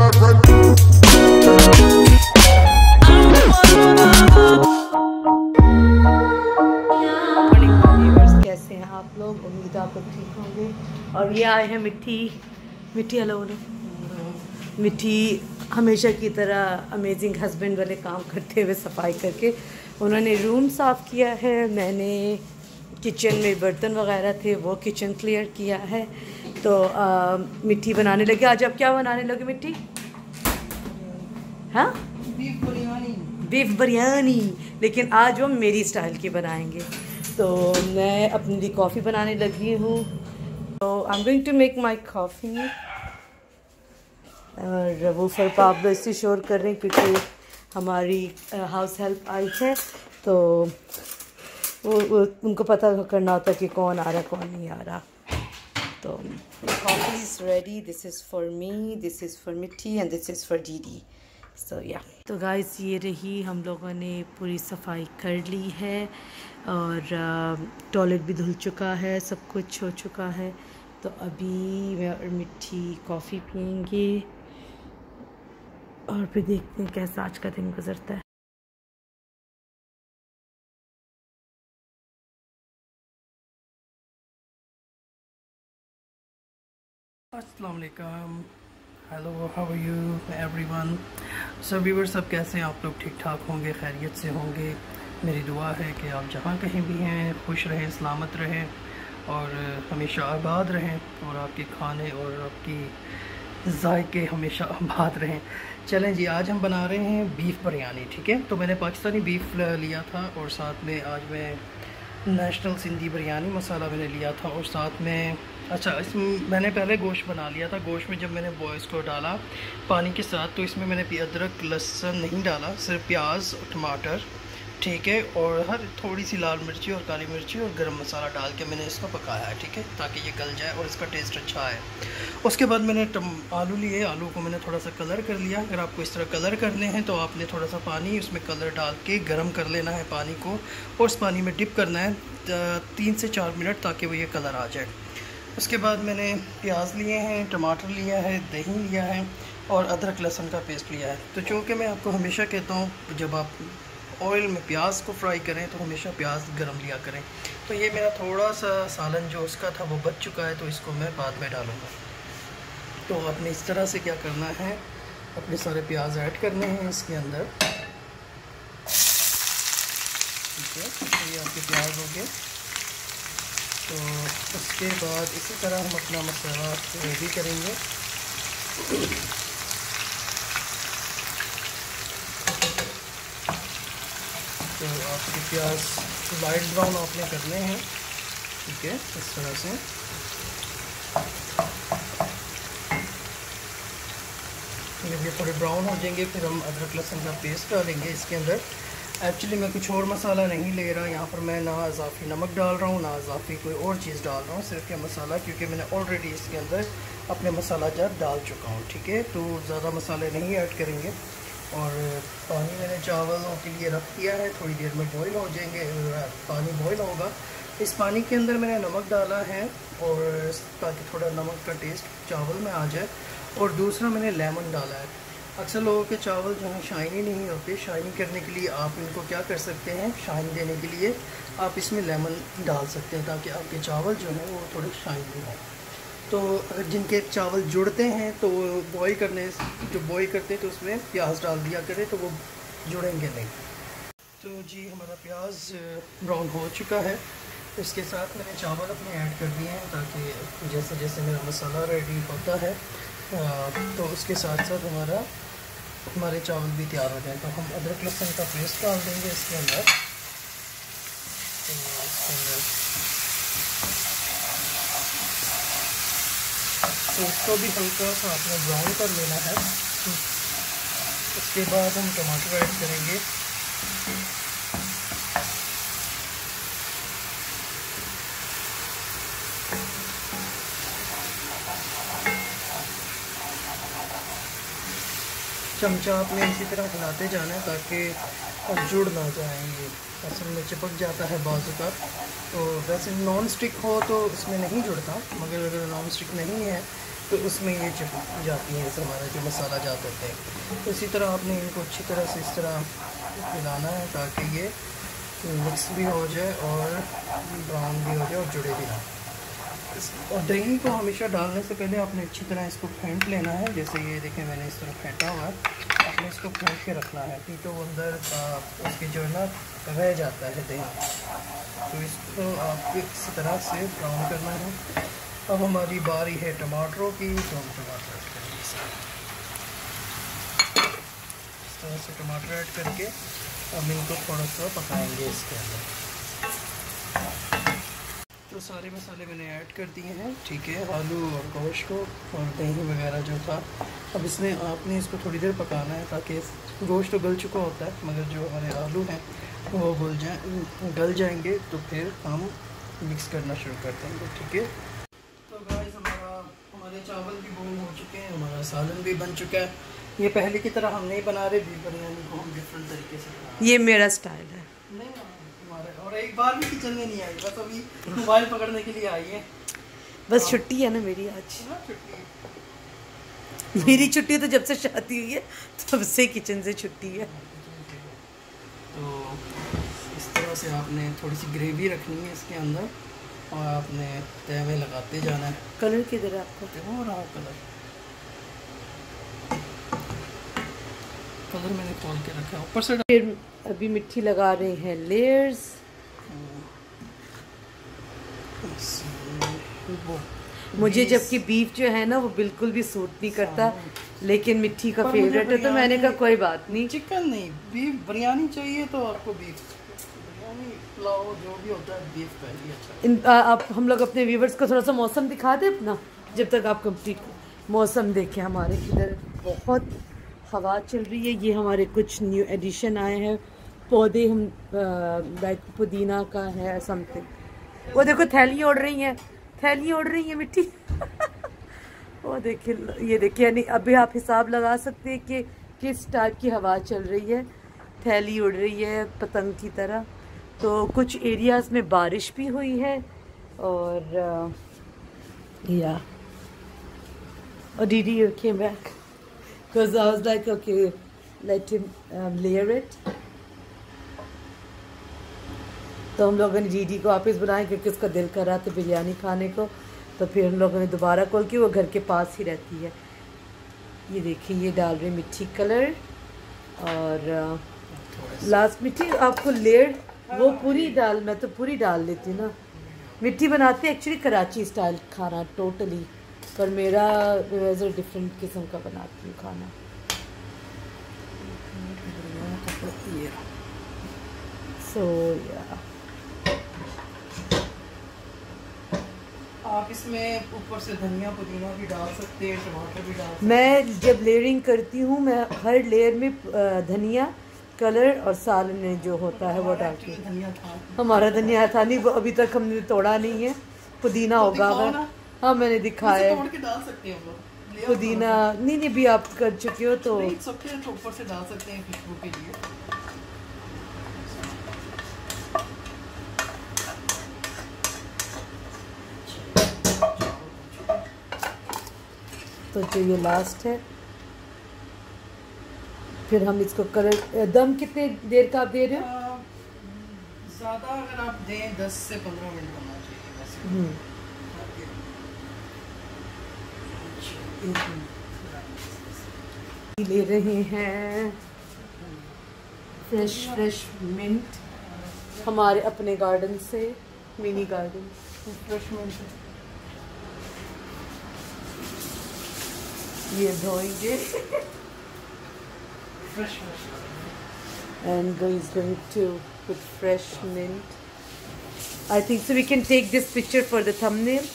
कैसे हैं आप लोग? उम्मीद आप लोग ठीक होंगे। और ये आए हैं मिट्टी। हेलो मिट्टी हमेशा की तरह अमेजिंग हस्बैंड वाले काम करते हुए सफाई करके उन्होंने रूम साफ़ किया है। मैंने किचन में बर्तन वगैरह थे वो किचन क्लियर किया है। तो मिट्टी बनाने लगे। आज आप क्या बनाने लगे मिट्टी? हाँ, बीफ बिरयानी। लेकिन आज वो मेरी स्टाइल की बनाएंगे। तो मैं अपने लिए कॉफ़ी बनाने लगी हूँ। तो I am going to make my coffee. और वो फर पाब्लो इससे शोर कर रहे हैं क्योंकि हमारी हाउस हेल्प आई है। तो वो उनको पता करना होता है कि कौन आ रहा है कौन नहीं आ रहा। तो coffee is ready. This is for me, this is for Mitti and this is for didi. So या तो गाइस ये रही, हम लोगों ने पूरी सफाई कर ली है और टॉयलेट भी धुल चुका है, सब कुछ हो चुका है। तो अभी मैं और मिट्टी कॉफ़ी पियेंगे और फिर देखते हैं कैसा आज का दिन गुजरता है। अस्सलाम वालेकुम, hello, how are you everyone. So viewers, सब कैसे हैं आप लोग? ठीक ठाक होंगे, खैरियत से होंगे। मेरी दुआ है कि आप जहाँ कहीं भी हैं खुश रहें, सलामत रहें और हमेशा आबाद रहें और आपके खाने और आपकी जायके हमेशा आबाद रहें। चलें जी, आज हम बना रहे हैं बीफ बिरयानी। ठीक है, तो मैंने पाकिस्तानी बीफ लिया था और साथ में आज मैं नेशनल सिंधी बिरयानी मसाला मैंने लिया था और साथ में इसमें मैंने पहले गोश्त बना लिया था। गोश्त में जब मैंने बॉयज़ को डाला पानी के साथ तो इसमें मैंने अदरक लहसुन नहीं डाला, सिर्फ प्याज और टमाटर, ठीक है, और हर थोड़ी सी लाल मिर्ची और काली मिर्ची और गरम मसाला डाल के मैंने इसको पकाया है, ठीक है, ताकि ये गल जाए और इसका टेस्ट अच्छा है। उसके बाद मैंने आलू लिए, आलू को मैंने थोड़ा सा कलर कर लिया। अगर आपको इस तरह कलर करने हैं तो आपने थोड़ा सा पानी उसमें कलर डाल के गर्म कर लेना है पानी को और उस पानी में डिप करना है 3 से 4 मिनट ताकि वो ये कलर आ जाए। उसके बाद मैंने प्याज लिए हैं, टमाटर लिया है, दही लिया है और अदरक लहसुन का पेस्ट लिया है। तो चूँकि मैं आपको हमेशा कहता हूँ जब आप ऑयल में प्याज को फ्राई करें तो हमेशा प्याज गरम लिया करें। तो ये मेरा थोड़ा सा सालन जो उसका था वो बच चुका है, तो इसको मैं बाद में डालूँगा। तो आपने इस तरह से क्या करना है, अपने सारे प्याज ऐड करने हैं इसके अंदर, ठीक है। तो ये आपके प्याज हो गए। तो उसके बाद इसी तरह हम अपना मसाला रेडी करेंगे। तो आपके प्याज लाइट ब्राउन आपने करने हैं, ठीक है, इस तरह से। जब ये थोड़े ब्राउन हो जाएंगे फिर हम अदरक लहसुन का पेस्ट डालेंगे इसके अंदर। एक्चुअली मैं कुछ और मसाला नहीं ले रहा यहाँ पर, मैं ना इजाफी नमक डाल रहा हूँ ना इजाफी कोई और चीज़ डाल रहा हूँ, सिर्फ ये मसाला, क्योंकि मैंने ऑलरेडी इसके अंदर अपने मसाला जार डाल चुका हूँ, ठीक है। तो ज़्यादा मसाले नहीं ऐड करेंगे। और पानी मैंने चावलों के लिए रख दिया है, थोड़ी देर में बॉईल हो जाएंगे, पानी बॉईल होगा। इस पानी के अंदर मैंने नमक डाला है और ताकि थोड़ा नमक का टेस्ट चावल में आ जाए। और दूसरा मैंने लेमन डाला है। अक्सर लोगों के चावल जो हैं शाइनी नहीं होते, शाइनी करने के लिए आप इनको क्या कर सकते हैं, शाइन देने के लिए आप इसमें लेमन डाल सकते हैं ताकि आपके चावल जो हैं वो थोड़े शाइनी हों। तो अगर जिनके चावल जुड़ते हैं तो बॉईल करते हैं तो उसमें प्याज डाल दिया करें तो वो जुड़ेंगे नहीं। तो जी हमारा प्याज ब्राउन हो चुका है। इसके साथ मैंने चावल अपने ऐड कर दिए हैं ताकि जैसे जैसे मेरा मसाला रेडी होता है तो उसके साथ साथ हमारे चावल भी तैयार हो जाए। तो हम अदरक लहसुन का पेस्ट डाल देंगे इसके अंदर। तो इसके अंदर तो इसको भी हल्का सा आपने ब्राउन कर लेना है। उसके बाद हम टमाटर ऐड करेंगे। चमचा आपने इसी तरह हिलाते जाना है ताकि जुड़ ना जाएंगे, असल में चिपक जाता है बाजू का। तो वैसे नॉन स्टिक हो तो इसमें नहीं जुड़ता, मगर अगर नॉन स्टिक नहीं है तो उसमें ये चिपक जाती हैं, हमारा जो मसाला जात होते हैं। तो इसी तरह आपने इनको अच्छी तरह से इस तरह मिलाना है ताकि ये मिक्स भी हो जाए और ब्राउन भी हो जाए और जुड़े भी ना। और दही को हमेशा डालने से पहले आपने अच्छी तरह इसको फेंट लेना है। जैसे ये देखें मैंने इस तरह फेंटा हुआ है, आपने इसको फेंट के रखना है, नहीं तो अंदर उसकी जो है ना रह जाता है दही। तो इसको आपको इस तरह से ब्राउन करना है। अब हमारी बारी है टमाटरों की, तो हम टमाटर ऐड करेंगे। इस तरह से टमाटर ऐड करके अब इनको थोड़ा सा पकाएंगे इसके अंदर। तो सारे मसाले मैंने ऐड कर दिए हैं, ठीक है, आलू और गोश्त को और दही वगैरह जो था। अब इसमें आपने इसको थोड़ी देर पकाना है ताकि गोश्त तो गल चुका होता है, मगर जो हमारे आलू हैं वो गल जाएंगे, तो फिर हम मिक्स करना शुरू कर देंगे, ठीक है। तो गाइस हमारे चावल भी बॉईल हो चुके हैं, हमारा सालन भी बन चुका है। ये पहले की तरह हम नहीं बना रहे, बीफ बिरयानी को हम डिफरेंट तरीके से बना रहे। ये मेरा स्टाइल है। नहीं और एक बार भी किचन में नहीं आई, बस अभी मोबाइल पकड़ने के लिए आई है। बस छुट्टी है ना मेरी आज। छुट्टी मेरी छुट्टी तो जब से शादी हुई है तब से किचन से छुट्टी है। तो इस तरह से आपने थोड़ी सी ग्रेवी रखनी है इसके अंदर और आपने तवे में लगाते जाना है। कलर किधर है आपका? हो रहा कलर मैंने खोल के रखा है ऊपर से। फिर अभी मिट्टी लगा रहे हैं लेयर्स। मुझे जबकि बीफ जो है ना वो बिल्कुल भी सूट नहीं करता, लेकिन मिट्टी का फेवरेट है, तो मैंने कहा कोई बात नहीं। चिकन नहीं, बीफ बिरयानी चाहिए तो आपको बीफ बिरयानी पुलाव जो भी होता है बीफ का ही अच्छा। आप हम लोग अपने व्यूवर्स को थोड़ा सा मौसम दिखा दे अपना, जब तक आप कंप्लीट मौसम देखें। हमारे इधर बहुत हवा चल रही है। ये हमारे कुछ न्यू एडिशन आए हैं पौधे, हम लाइक पुदीना का है समथिंग। वो देखो थैलियाँ उड़ रही हैं, थैलियाँ उड़ रही हैं मिट्टी। वो देखिए, ये देखिए, यानी अभी आप हिसाब लगा सकते हैं कि किस टाइप की हवा चल रही है। थैली उड़ रही है पतंग की तरह। तो कुछ एरियाज में बारिश भी हुई है और या Didi came back because I was like, okay, let him layer it. तो हम लोगों ने डीडी को वापस बनाया क्योंकि उसका दिल कर रहा था बिरयानी खाने को। तो फिर हम लोगों ने दोबारा कॉल की, वो घर के पास ही रहती है। ये देखिए, ये डाल रहे मिट्टी कलर और लास्ट मिट्टी आपको लेयर वो पूरी डाल, मैं तो पूरी डाल लेती हूँ ना। मिट्टी बनाते एक्चुअली कराची स्टाइल खाना टोटली, पर मेरा डिफरेंट किस्म का बनाती हूँ खाना। सो या आप इसमें ऊपर से धनिया पुदीना भी डाल सकते हैं, टमाटर भी डाल सकते हैं। मैं जब लेयरिंग करती हूँ मैं हर लेयर में धनिया कलर और सालन में जो होता है वो डालती हूँ। धनिया था हमारा धनिया था नहीं, वो अभी तक हमने तोड़ा नहीं है। पुदीना होगा अगर, हाँ मैंने दिखाया है। तोड़ के डाल सकते हैं हम लोग। पुदीना नहीं भी आप कर चुके हो तो ऊपर से डाल सकते हैं खुशबू के लिए। तो जो ये लास्ट है, फिर हम इसको कलर। दम कितने देर का आप दे रहे हो? ज़्यादा अगर आप दें 10 से 15 मिनट होना चाहिए वैसे। ले रहे हैं फ्रेश मिंट हमारे अपने गार्डन से, मिनी गार्डन फ्रेश मिंट। ये धोएंगे and is going to put fresh mint. I think so we can take this picture for the thumbnail.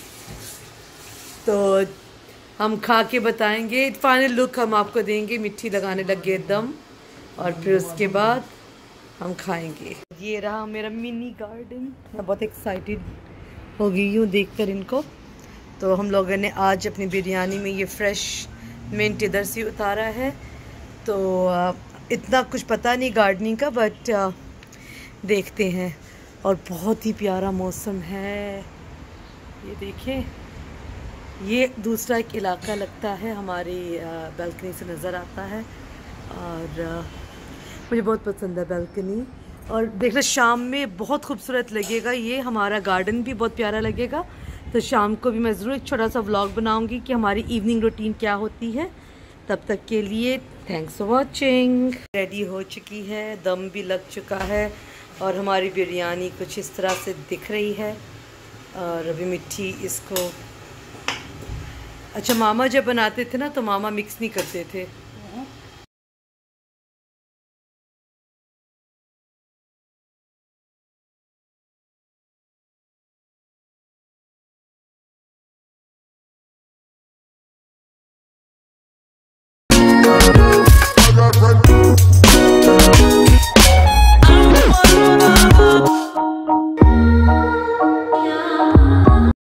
तो हम खा के बताएंगे, फाइनल लुक हम आपको देंगे। मिट्टी लगाने लगे दम और फिर उसके बाद हम खाएंगे। ये रहा मेरा मिनी गार्डन। मैं बहुत एक्साइटेड हो गई हूँ देखकर इनको। तो हम लोगों ने आज अपनी बिरयानी में ये फ्रेश मिंट इधर से उतारा है। तो इतना कुछ पता नहीं गार्डनिंग का, बट देखते हैं। और बहुत ही प्यारा मौसम है, ये देखें ये दूसरा एक इलाका लगता है, हमारी बालकनी से नज़र आता है और मुझे बहुत पसंद है बालकनी। और देखना शाम में बहुत खूबसूरत लगेगा, ये हमारा गार्डन भी बहुत प्यारा लगेगा। तो शाम को भी मैं ज़रूर एक छोटा सा व्लॉग बनाऊंगी कि हमारी इवनिंग रूटीन क्या होती है। तब तक के लिए थैंक्स फॉर वॉचिंग। रेडी हो चुकी है, दम भी लग चुका है और हमारी बिरयानी कुछ इस तरह से दिख रही है। और अभी मिट्टी इसको, अच्छा मामा जब बनाते थे ना तो मामा मिक्स नहीं करते थे,